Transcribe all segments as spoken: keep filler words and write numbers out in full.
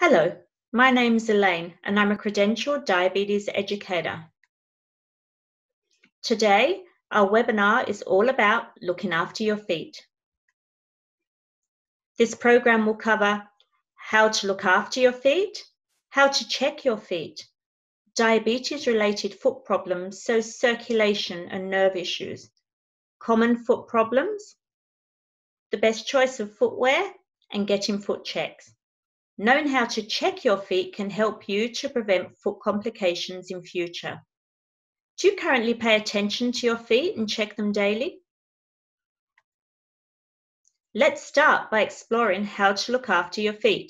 Hello, my name is Elaine and I'm a Credentialled Diabetes Educator. Today, our webinar is all about looking after your feet. This program will cover how to look after your feet, how to check your feet, diabetes-related foot problems, so circulation and nerve issues, common foot problems, the best choice of footwear, and getting foot checks. Knowing how to check your feet can help you to prevent foot complications in future. Do you currently pay attention to your feet and check them daily? Let's start by exploring how to look after your feet.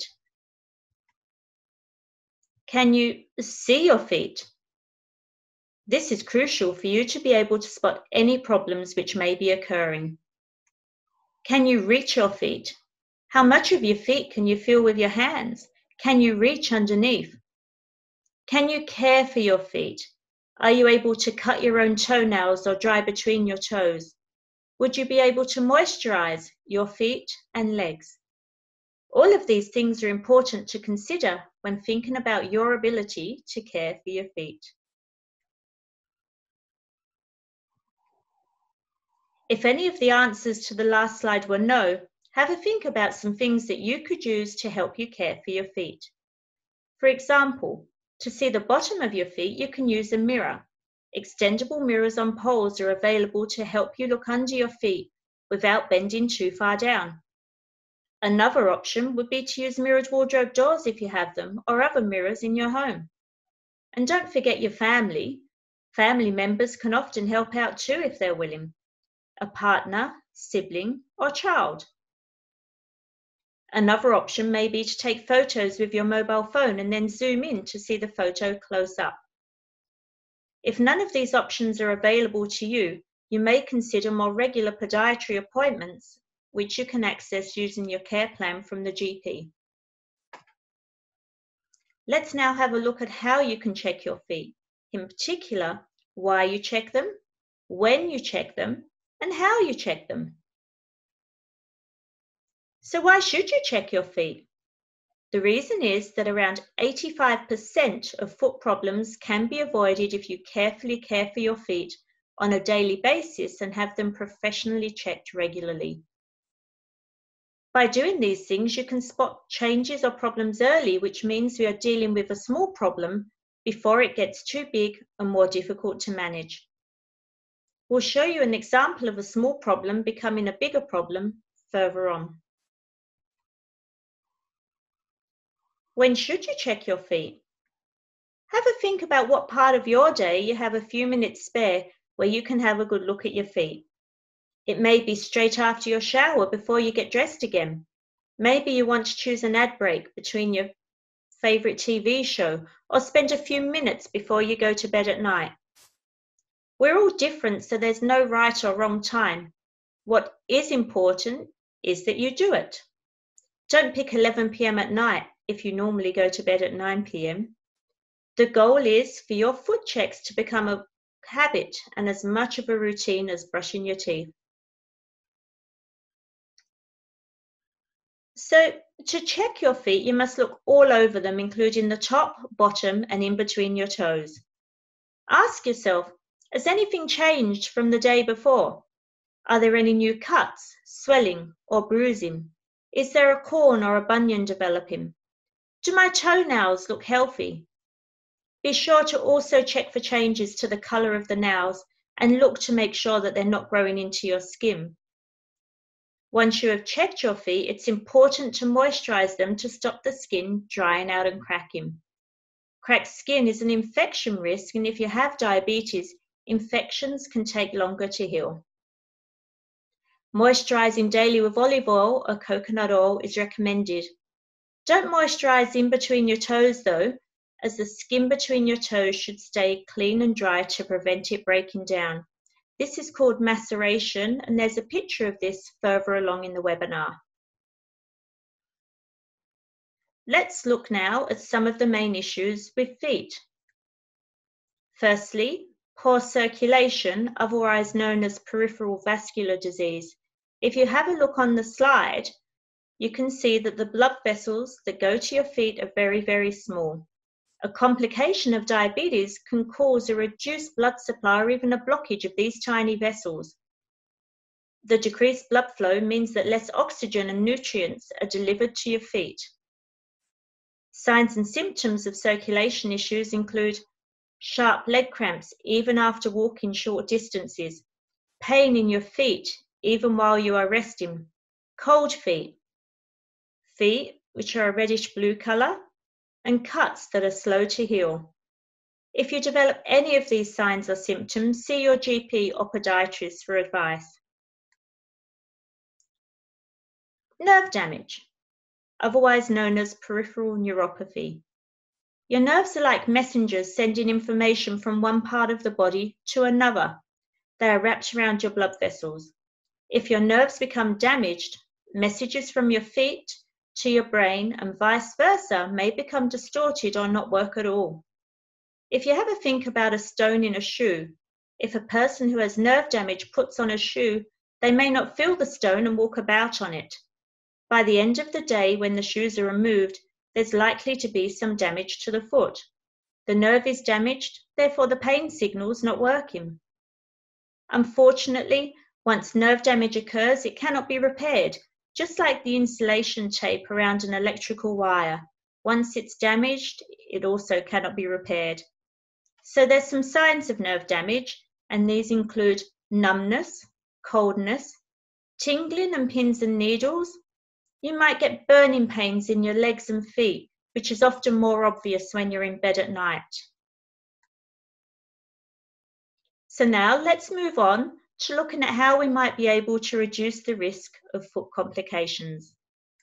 Can you see your feet? This is crucial for you to be able to spot any problems which may be occurring. Can you reach your feet? How much of your feet can you feel with your hands? Can you reach underneath? Can you care for your feet? Are you able to cut your own toenails or dry between your toes? Would you be able to moisturize your feet and legs? All of these things are important to consider when thinking about your ability to care for your feet. If any of the answers to the last slide were no, have a think about some things that you could use to help you care for your feet. For example, to see the bottom of your feet, you can use a mirror. Extendable mirrors on poles are available to help you look under your feet without bending too far down. Another option would be to use mirrored wardrobe doors if you have them, or other mirrors in your home. And don't forget your family. Family members can often help out too if they're willing. A partner, sibling, or child. Another option may be to take photos with your mobile phone and then zoom in to see the photo close up. If none of these options are available to you, you may consider more regular podiatry appointments, which you can access using your care plan from the G P. Let's now have a look at how you can check your feet, in particular, why you check them, when you check them, and how you check them. So why should you check your feet? The reason is that around eighty-five percent of foot problems can be avoided if you carefully care for your feet on a daily basis and have them professionally checked regularly. By doing these things, you can spot changes or problems early, which means we are dealing with a small problem before it gets too big and more difficult to manage. We'll show you an example of a small problem becoming a bigger problem further on. When should you check your feet? Have a think about what part of your day you have a few minutes spare where you can have a good look at your feet. It may be straight after your shower before you get dressed again. Maybe you want to choose an ad break between your favorite T V show or spend a few minutes before you go to bed at night. We're all different, so there's no right or wrong time. What is important is that you do it. Don't pick eleven p m at night if you normally go to bed at nine p m The goal is for your foot checks to become a habit and as much of a routine as brushing your teeth. So to check your feet, you must look all over them, including the top, bottom, and in between your toes. Ask yourself, has anything changed from the day before? Are there any new cuts, swelling, or bruising? Is there a corn or a bunion developing? Do my toenails look healthy? Be sure to also check for changes to the color of the nails and look to make sure that they're not growing into your skin. Once you have checked your feet, it's important to moisturize them to stop the skin drying out and cracking. Cracked skin is an infection risk, and if you have diabetes, infections can take longer to heal. Moisturizing daily with olive oil or coconut oil is recommended. Don't moisturize in between your toes though, as the skin between your toes should stay clean and dry to prevent it breaking down. This is called maceration, and there's a picture of this further along in the webinar. Let's look now at some of the main issues with feet. Firstly, poor circulation, otherwise known as peripheral vascular disease. If you have a look on the slide, you can see that the blood vessels that go to your feet are very, very small. A complication of diabetes can cause a reduced blood supply or even a blockage of these tiny vessels. The decreased blood flow means that less oxygen and nutrients are delivered to your feet. Signs and symptoms of circulation issues include sharp leg cramps even after walking short distances, pain in your feet even while you are resting, cold feet, feet which are a reddish blue color, and cuts that are slow to heal. If you develop any of these signs or symptoms, see your G P or podiatrist for advice. Nerve damage, otherwise known as peripheral neuropathy. Your nerves are like messengers sending information from one part of the body to another. They are wrapped around your blood vessels. If your nerves become damaged, messages from your feet to your brain and vice versa may become distorted or not work at all. If you have a think about a stone in a shoe, if a person who has nerve damage puts on a shoe, they may not feel the stone and walk about on it. By the end of the day, when the shoes are removed, there's likely to be some damage to the foot. The nerve is damaged, therefore the pain signal's not working. Unfortunately, once nerve damage occurs, it cannot be repaired, just like the insulation tape around an electrical wire. Once it's damaged, it also cannot be repaired. So there's some signs of nerve damage, and these include numbness, coldness, tingling and pins and needles. You might get burning pains in your legs and feet, which is often more obvious when you're in bed at night. So now let's move on to looking at how we might be able to reduce the risk of foot complications.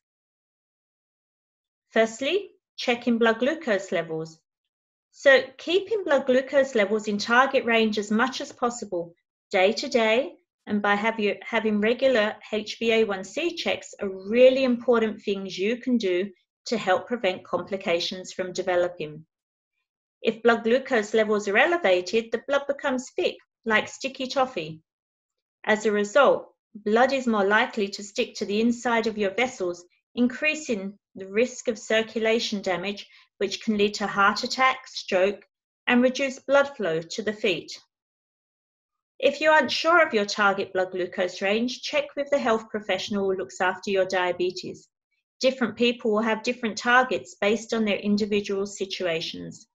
Firstly, checking blood glucose levels. So keeping blood glucose levels in target range as much as possible day to day, and by have you, having regular H b A one C checks are really important things you can do to help prevent complications from developing. If blood glucose levels are elevated, the blood becomes thick, like sticky toffee. As a result, blood is more likely to stick to the inside of your vessels, increasing the risk of circulation damage, which can lead to heart attack, stroke, and reduced blood flow to the feet. If you aren't sure of your target blood glucose range, check with the health professional who looks after your diabetes. Different people will have different targets based on their individual situations.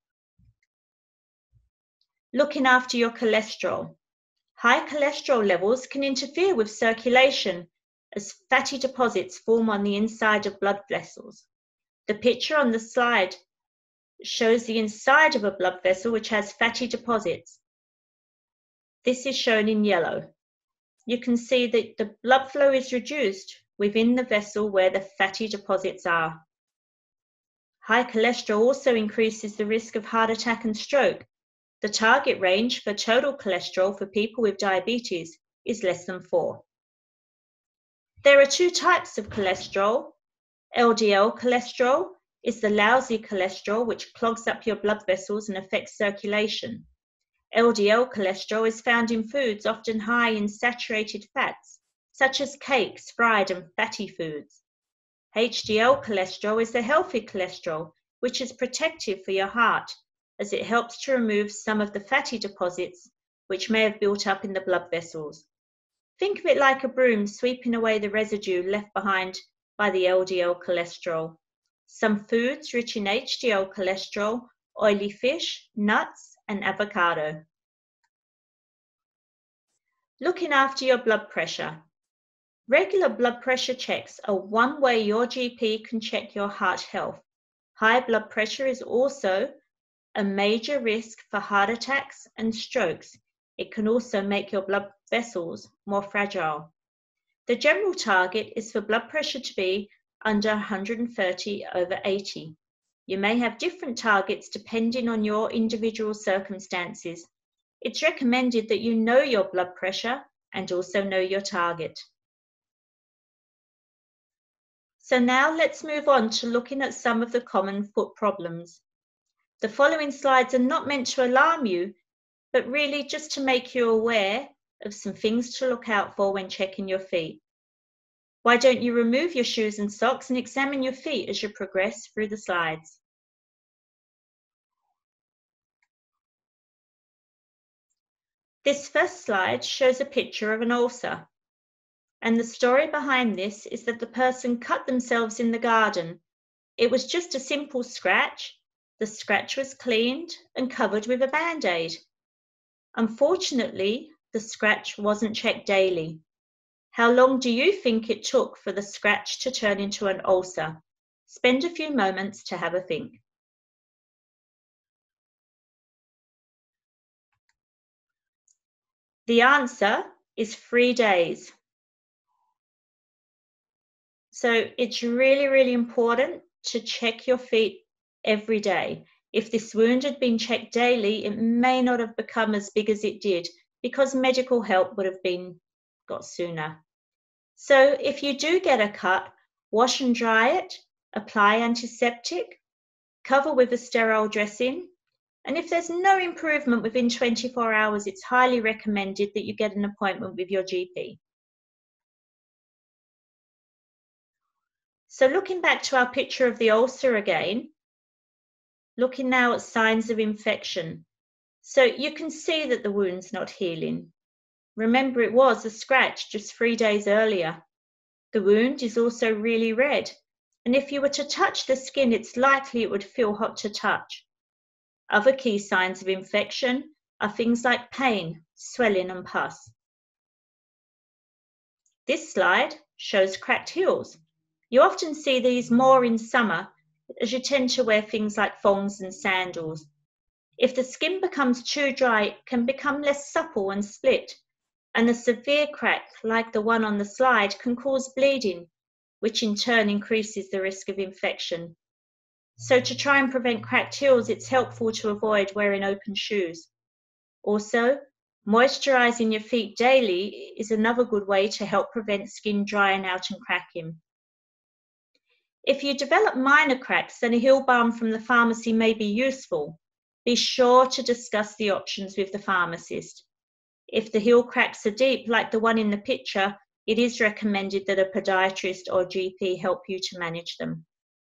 Looking after your cholesterol. High cholesterol levels can interfere with circulation as fatty deposits form on the inside of blood vessels. The picture on the slide shows the inside of a blood vessel which has fatty deposits. This is shown in yellow. You can see that the blood flow is reduced within the vessel where the fatty deposits are. High cholesterol also increases the risk of heart attack and stroke. The target range for total cholesterol for people with diabetes is less than four. There are two types of cholesterol. L D L cholesterol is the lousy cholesterol which clogs up your blood vessels and affects circulation. L D L cholesterol is found in foods often high in saturated fats, such as cakes, fried and fatty foods. H D L cholesterol is the healthy cholesterol, which is protective for your heart, as it helps to remove some of the fatty deposits which may have built up in the blood vessels. Think of it like a broom sweeping away the residue left behind by the L D L cholesterol. Some foods rich in H D L cholesterol, oily fish, nuts, and avocado. Looking after your blood pressure. Regular blood pressure checks are one way your G P can check your heart health. High blood pressure is also a major risk for heart attacks and strokes. It can also make your blood vessels more fragile. The general target is for blood pressure to be under one hundred thirty over eighty. You may have different targets depending on your individual circumstances. It's recommended that you know your blood pressure and also know your target. So now let's move on to looking at some of the common foot problems. The following slides are not meant to alarm you, but really just to make you aware of some things to look out for when checking your feet. Why don't you remove your shoes and socks and examine your feet as you progress through the slides? This first slide shows a picture of an ulcer. And the story behind this is that the person cut themselves in the garden. It was just a simple scratch. The scratch was cleaned and covered with a Band-Aid. Unfortunately, the scratch wasn't checked daily. How long do you think it took for the scratch to turn into an ulcer? Spend a few moments to have a think. The answer is three days. So it's really, really important to check your feet every day. If this wound had been checked daily, it may not have become as big as it did because medical help would have been got sooner. So if you do get a cut, wash and dry it, apply antiseptic, cover with a sterile dressing, and if there's no improvement within twenty-four hours, it's highly recommended that you get an appointment with your G P. So looking back to our picture of the ulcer again, looking now at signs of infection. So you can see that the wound's not healing. Remember, it was a scratch just three days earlier. The wound is also really red, and if you were to touch the skin, it's likely it would feel hot to touch. Other key signs of infection are things like pain, swelling, and pus. This slide shows cracked heels. You often see these more in summer as you tend to wear things like thongs and sandals. If the skin becomes too dry, it can become less supple and split, and a severe crack like the one on the slide can cause bleeding, which in turn increases the risk of infection. So to try and prevent cracked heels, it's helpful to avoid wearing open shoes. Also, moisturizing your feet daily is another good way to help prevent skin drying out and cracking. If you develop minor cracks, then a heel balm from the pharmacy may be useful. Be sure to discuss the options with the pharmacist. If the heel cracks are deep, like the one in the picture, it is recommended that a podiatrist or G P help you to manage them.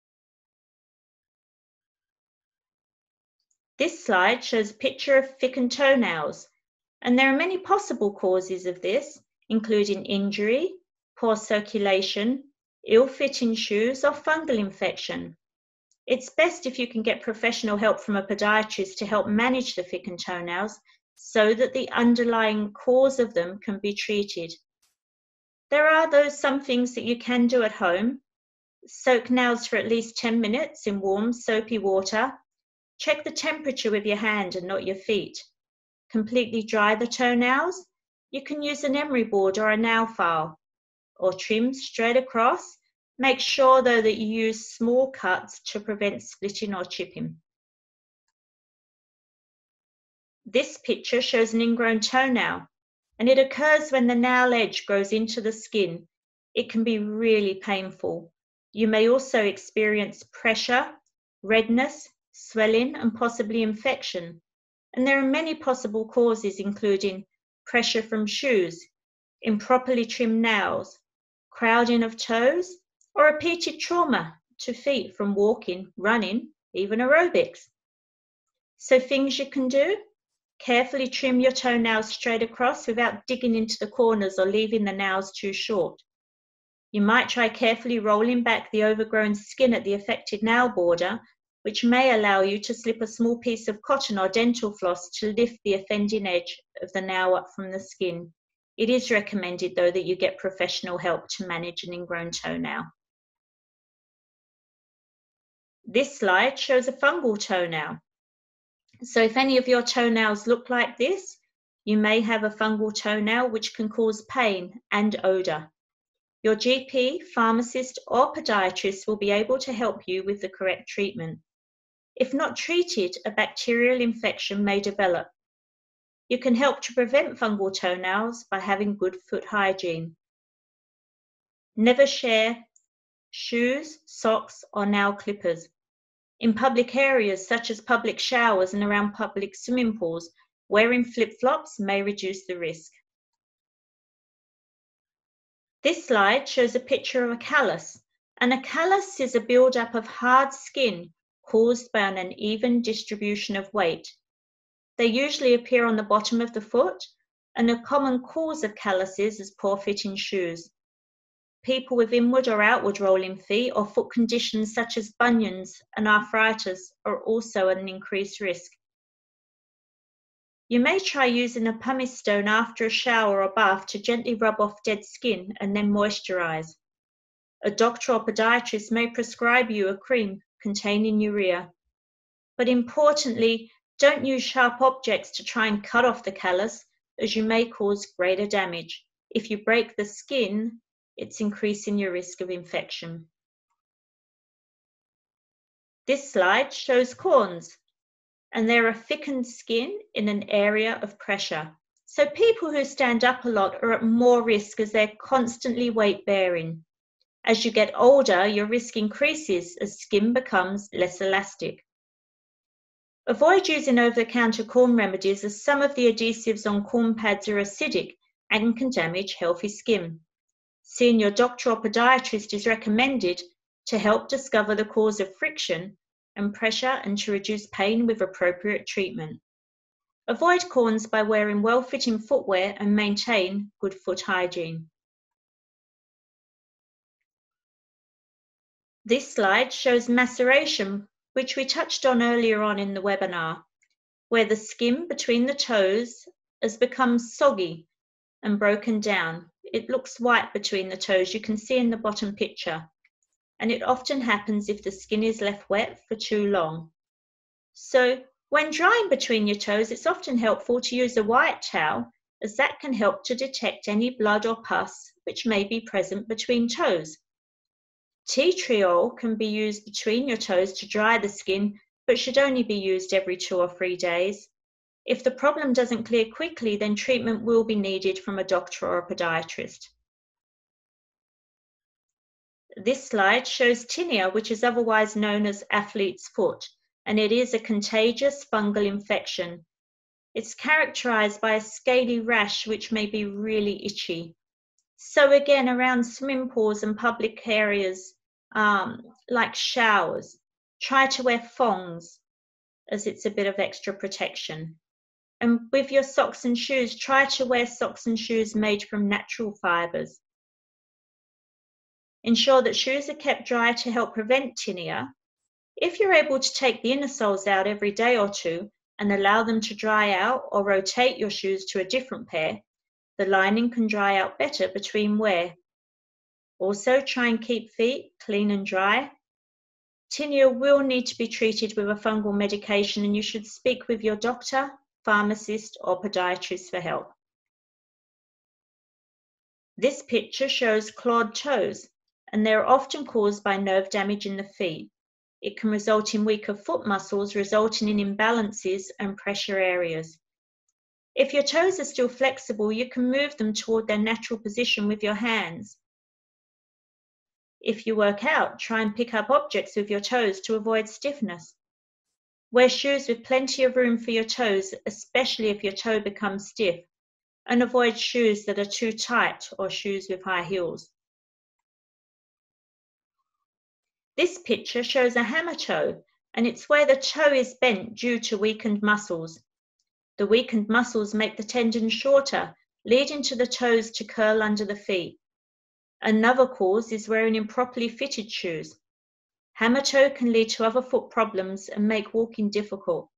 This slide shows a picture of thickened toenails, and there are many possible causes of this, including injury, poor circulation, ill-fitting shoes, or fungal infection. It's best if you can get professional help from a podiatrist to help manage the thickened toenails so that the underlying cause of them can be treated. There are those some things that you can do at home. Soak nails for at least ten minutes in warm, soapy water. Check the temperature with your hand and not your feet. Completely dry the toenails. You can use an emery board or a nail file, or trim straight across. Make sure though that you use small cuts to prevent splitting or chipping. This picture shows an ingrown toenail, and it occurs when the nail edge grows into the skin. It can be really painful. You may also experience pressure, redness, swelling, and possibly infection. And there are many possible causes, including pressure from shoes, improperly trimmed nails, crowding of toes, or repeated trauma to feet from walking, running, even aerobics. So things you can do: carefully trim your toenails straight across without digging into the corners or leaving the nails too short. You might try carefully rolling back the overgrown skin at the affected nail border, which may allow you to slip a small piece of cotton or dental floss to lift the offending edge of the nail up from the skin. It is recommended, though, that you get professional help to manage an ingrown toenail. This slide shows a fungal toenail. So if any of your toenails look like this, you may have a fungal toenail which can cause pain and odor. Your G P, pharmacist, or podiatrist will be able to help you with the correct treatment. If not treated, a bacterial infection may develop. You can help to prevent fungal toenails by having good foot hygiene. Never share shoes, socks, or nail clippers. In public areas such as public showers and around public swimming pools, wearing flip-flops may reduce the risk. This slide shows a picture of a callus, and a callus is a buildup of hard skin caused by an uneven distribution of weight. They usually appear on the bottom of the foot, and a common cause of calluses is poor fitting shoes. People with inward or outward rolling feet or foot conditions such as bunions and arthritis are also at an increased risk. You may try using a pumice stone after a shower or bath to gently rub off dead skin and then moisturize. A doctor or podiatrist may prescribe you a cream containing urea. But importantly, don't use sharp objects to try and cut off the callus, as you may cause greater damage. If you break the skin, it's increasing your risk of infection. This slide shows corns, and they're a thickened skin in an area of pressure. So people who stand up a lot are at more risk as they're constantly weight bearing. As you get older, your risk increases as skin becomes less elastic. Avoid using over-the-counter corn remedies as some of the adhesives on corn pads are acidic and can damage healthy skin. Seeing your doctor or podiatrist is recommended to help discover the cause of friction and pressure and to reduce pain with appropriate treatment. Avoid corns by wearing well-fitting footwear and maintain good foot hygiene. This slide shows maceration, which we touched on earlier on in the webinar, where the skin between the toes has become soggy and broken down. It looks white between the toes, you can see in the bottom picture, and it often happens if the skin is left wet for too long. So when drying between your toes, it's often helpful to use a white towel, as that can help to detect any blood or pus which may be present between toes. Tea tree oil can be used between your toes to dry the skin, but should only be used every two or three days. If the problem doesn't clear quickly, then treatment will be needed from a doctor or a podiatrist. This slide shows tinea, which is otherwise known as athlete's foot, and it is a contagious fungal infection. It's characterized by a scaly rash which may be really itchy. So again, around swimming pools and public areas um, like showers, try to wear thongs as it's a bit of extra protection. And with your socks and shoes, try to wear socks and shoes made from natural fibers. Ensure that shoes are kept dry to help prevent tinea. If you're able to take the inner soles out every day or two and allow them to dry out or rotate your shoes to a different pair, the lining can dry out better between wear. Also, try and keep feet clean and dry. Tinea will need to be treated with a fungal medication, and you should speak with your doctor, pharmacist, or podiatrist for help. This picture shows clawed toes, and they are often caused by nerve damage in the feet. It can result in weaker foot muscles, resulting in imbalances and pressure areas. If your toes are still flexible, you can move them toward their natural position with your hands. If you work out, try and pick up objects with your toes to avoid stiffness. Wear shoes with plenty of room for your toes, especially if your toe becomes stiff, and avoid shoes that are too tight or shoes with high heels. This picture shows a hammer toe, and it's where the toe is bent due to weakened muscles. The weakened muscles make the tendon shorter, leading to the toes to curl under the feet. Another cause is wearing improperly fitted shoes. Hammer toe can lead to other foot problems and make walking difficult.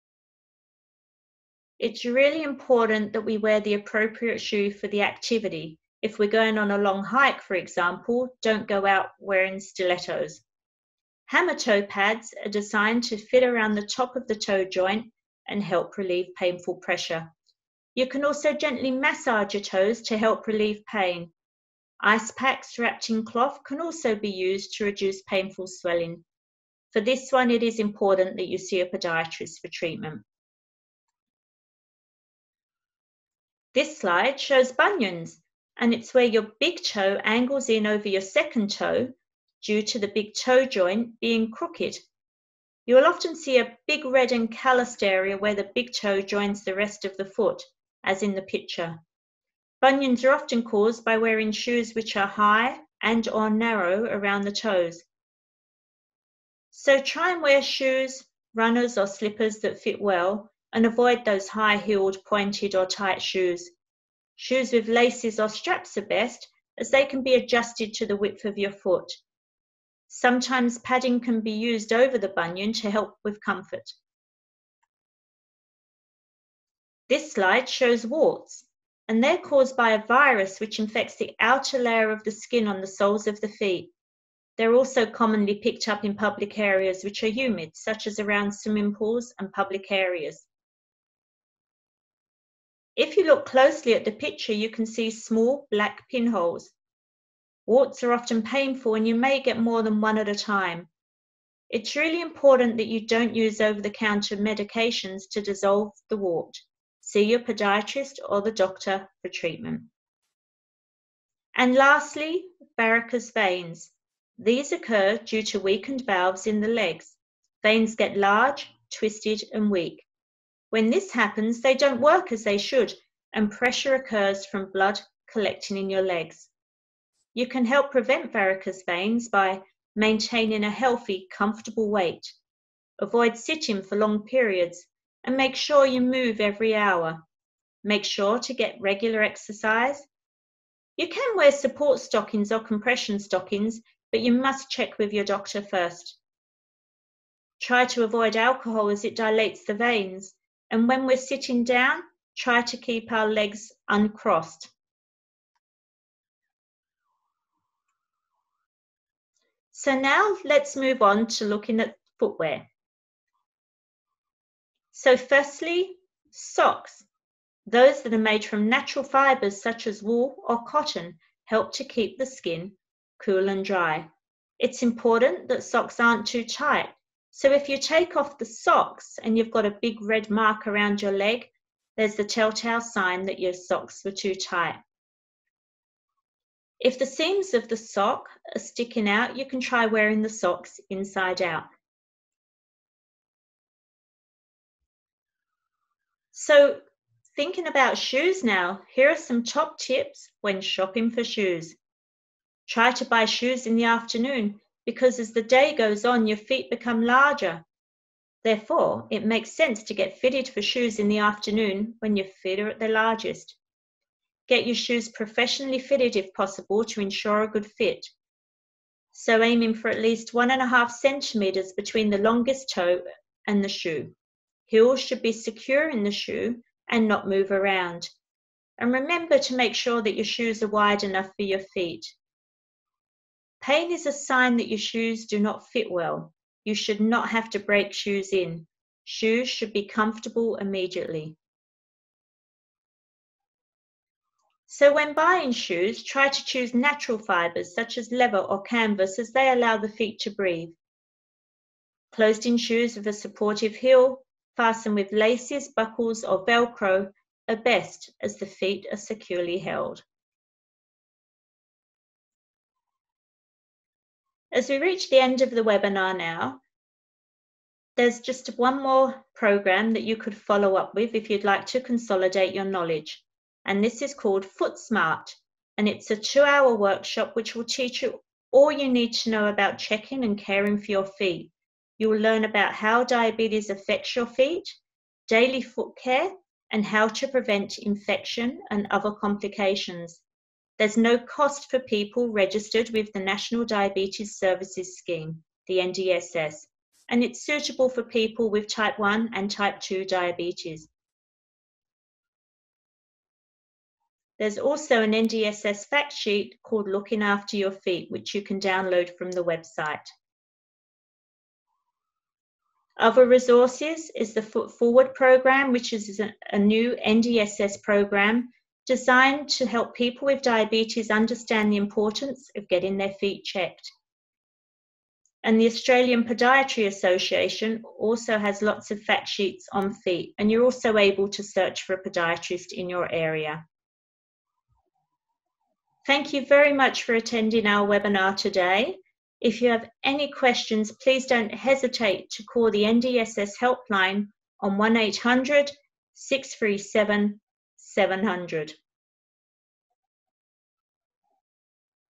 It's really important that we wear the appropriate shoe for the activity. If we're going on a long hike, for example, don't go out wearing stilettos. Hammer toe pads are designed to fit around the top of the toe joint and help relieve painful pressure. You can also gently massage your toes to help relieve pain. Ice packs wrapped in cloth can also be used to reduce painful swelling. For this one, it is important that you see a podiatrist for treatment. This slide shows bunions, and it's where your big toe angles in over your second toe due to the big toe joint being crooked. You will often see a big red and calloused area where the big toe joins the rest of the foot, as in the picture. Bunions are often caused by wearing shoes which are high and or narrow around the toes. So try and wear shoes, runners or slippers that fit well, and avoid those high-heeled, pointed or tight shoes. Shoes with laces or straps are best, as they can be adjusted to the width of your foot. Sometimes padding can be used over the bunion to help with comfort. This slide shows warts, and they're caused by a virus which infects the outer layer of the skin on the soles of the feet. They're also commonly picked up in public areas which are humid, such as around swimming pools and public areas. If you look closely at the picture, you can see small black pinholes. Warts are often painful and you may get more than one at a time. It's really important that you don't use over-the-counter medications to dissolve the wart. See your podiatrist or the doctor for treatment. And lastly, varicose veins. These occur due to weakened valves in the legs. Veins get large, twisted, and weak. When this happens, they don't work as they should, and pressure occurs from blood collecting in your legs. You can help prevent varicose veins by maintaining a healthy, comfortable weight. Avoid sitting for long periods, and make sure you move every hour. Make sure to get regular exercise. You can wear support stockings or compression stockings, but you must check with your doctor first. Try to avoid alcohol as it dilates the veins, and when we're sitting down, try to keep our legs uncrossed. So now let's move on to looking at footwear. So firstly, socks. Those that are made from natural fibers such as wool or cotton help to keep the skin cool and dry. It's important that socks aren't too tight. So if you take off the socks and you've got a big red mark around your leg, there's the telltale sign that your socks were too tight. If the seams of the sock are sticking out, you can try wearing the socks inside out. So thinking about shoes now, here are some top tips when shopping for shoes. Try to buy shoes in the afternoon because as the day goes on, your feet become larger. Therefore, it makes sense to get fitted for shoes in the afternoon when your feet are at their largest. Get your shoes professionally fitted if possible to ensure a good fit. So aiming for at least one and a half centimeters between the longest toe and the shoe. Heels should be secure in the shoe and not move around. And remember to make sure that your shoes are wide enough for your feet. Pain is a sign that your shoes do not fit well. You should not have to break shoes in. Shoes should be comfortable immediately. So when buying shoes, try to choose natural fibers such as leather or canvas as they allow the feet to breathe. Closed-in shoes with a supportive heel, fastened with laces, buckles or Velcro are best as the feet are securely held. As we reach the end of the webinar now, there's just one more program that you could follow up with if you'd like to consolidate your knowledge. And this is called Foot Smart, and it's a two-hour workshop which will teach you all you need to know about checking and caring for your feet. You will learn about how diabetes affects your feet, daily foot care, and how to prevent infection and other complications. There's no cost for people registered with the National Diabetes Services Scheme, the N D S S, and it's suitable for people with type one and type two diabetes. There's also an N D S S fact sheet called Looking After Your Feet, which you can download from the website. Other resources is the Foot Forward program, which is a new N D S S program designed to help people with diabetes understand the importance of getting their feet checked. And the Australian Podiatry Association also has lots of fact sheets on feet, and you're also able to search for a podiatrist in your area. Thank you very much for attending our webinar today. If you have any questions, please don't hesitate to call the N D S S helpline on one eight hundred, six three seven, seven hundred.